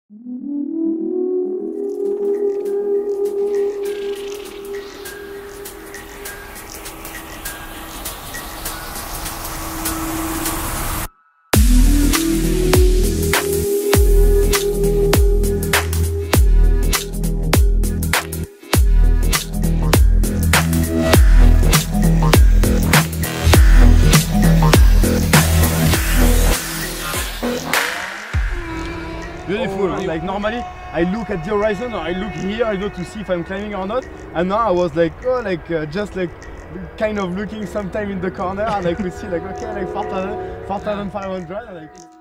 Beautiful. Oh, like normally I look at the horizon or I look here, to see if I'm climbing or not. And now I was like, oh, just kind of looking sometime in the corner, and I could see like, okay, like 4,500.